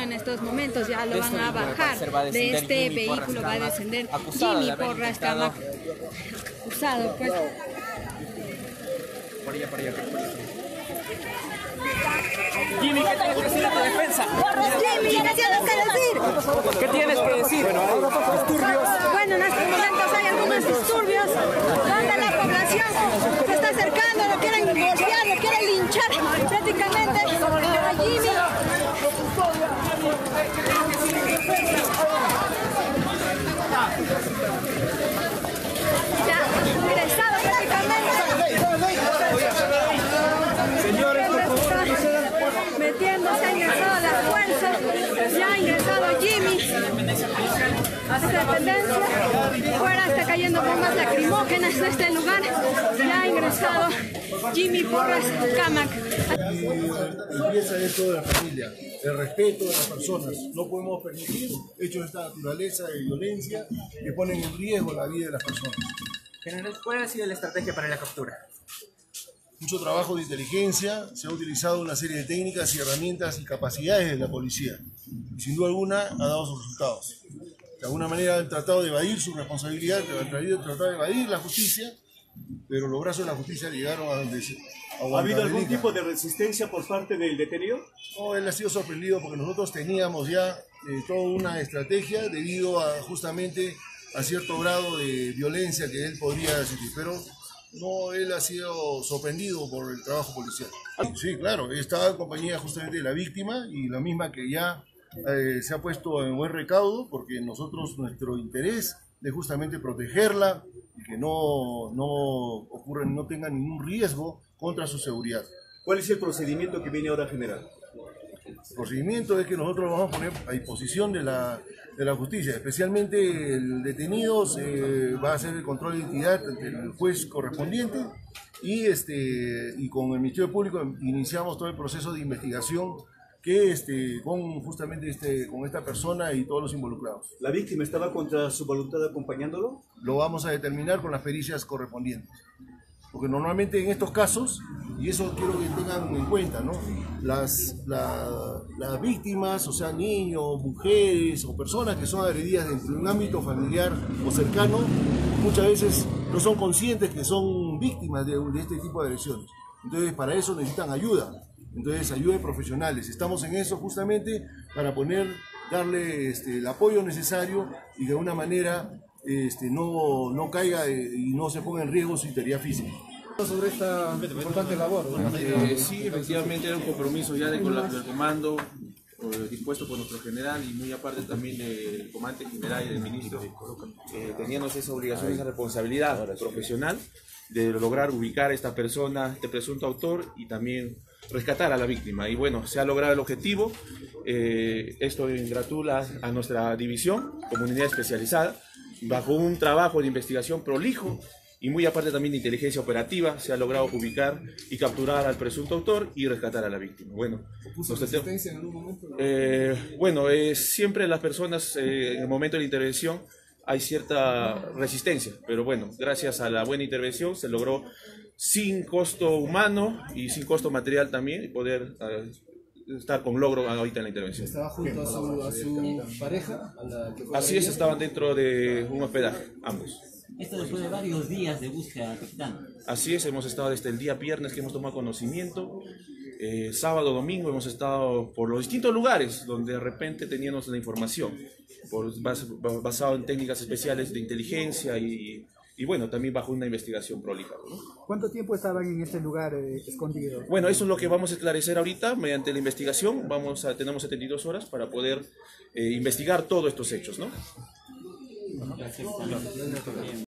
en estos momentos, ya lo van a bajar de este vehículo, va a descender Jimmy Porras Cámac, acusado pues. Por allá, por allá. Jimmy, ¿qué tienes que decir a tu defensa? Jimmy, ¿qué tienes que decir? ¿Qué tienes que decir? Bueno, en estos momentos hay algunos disturbios donde la población se está acercando, lo quieren golpear, lo quieren linchar prácticamente a Jimmy. Ya ha ingresado prácticamente. Señores, por favor, Metiéndose, ha ingresado a las fuerzas, ya ha ingresado Jimmy a esta dependencia, fuera está cayendo bombas lacrimógenas de este lugar, ya ha ingresado Jimmy Porras Cámac. Empieza esto de la familia, el respeto de las personas. No podemos permitir hechos de esta naturaleza de violencia que ponen en riesgo la vida de las personas. General, ¿cuál ha sido la estrategia para la captura? Mucho trabajo de inteligencia, se ha utilizado una serie de técnicas y herramientas y capacidades de la policía. Y sin duda alguna ha dado sus resultados. De alguna manera han tratado de evadir su responsabilidad, han tratado de evadir la justicia, pero los brazos de la justicia llegaron a donde se ¿Ha habido algún tipo de resistencia por parte del detenido? No, él ha sido sorprendido porque nosotros teníamos ya toda una estrategia debido a justamente a cierto grado de violencia que él podría sentir, pero no, él ha sido sorprendido por el trabajo policial. Sí, claro, estaba en compañía justamente de la víctima y la misma que ya se ha puesto en buen recaudo porque nosotros, nuestro interés es justamente protegerla y que no tenga ningún riesgo contra su seguridad. ¿Cuál es el procedimiento que viene ahora, general? El procedimiento es que nosotros vamos a poner a disposición de la justicia, especialmente el detenido va a hacer el control de identidad ante el juez correspondiente y con el Ministerio Público iniciamos todo el proceso de investigación con esta persona y todos los involucrados. ¿La víctima estaba contra su voluntad acompañándolo? Lo vamos a determinar con las pericias correspondientes. Porque normalmente en estos casos, y eso quiero que tengan en cuenta, ¿no? Las víctimas, o sea, niños, mujeres o personas que son agredidas dentro de un ámbito familiar o cercano, muchas veces no son conscientes que son víctimas de este tipo de agresiones. Entonces, para eso necesitan ayuda. Entonces, ayuda de profesionales. Estamos en eso justamente para darle el apoyo necesario y de alguna manera no caiga y no se ponga en riesgo su integridad física. Sobre esta importante labor. Sí, efectivamente era un compromiso ya del comando dispuesto por nuestro general y muy aparte también del comandante general y del ministro. Teníamos esa obligación y esa responsabilidad profesional de lograr ubicar a esta persona, este presunto autor y también rescatar a la víctima. Y bueno, se ha logrado el objetivo. Esto ingratula a nuestra división como unidad especializada bajo un trabajo de investigación prolijo y muy aparte también de inteligencia operativa se ha logrado ubicar y capturar al presunto autor y rescatar a la víctima. Bueno, ¿puso resistencia en algún momento? Siempre las personas en el momento de la intervención hay cierta resistencia, pero bueno, gracias a la buena intervención se logró sin costo humano y sin costo material también poder estar con logro ahorita en la intervención. ¿Estaba junto a su pareja? Así es, estaban dentro de un hospedaje, ambos. Esto después de varios días de búsqueda, capitán. Así es, hemos estado desde el día viernes que hemos tomado conocimiento, sábado, domingo hemos estado por los distintos lugares donde de repente teníamos la información, basado en técnicas especiales de inteligencia y bueno, también bajo una investigación prolija, ¿no? ¿Cuánto tiempo estaban en este lugar escondido? Bueno, eso es lo que vamos a esclarecer ahorita mediante la investigación. Tenemos 72 horas para poder investigar todos estos hechos, ¿no? Gracias.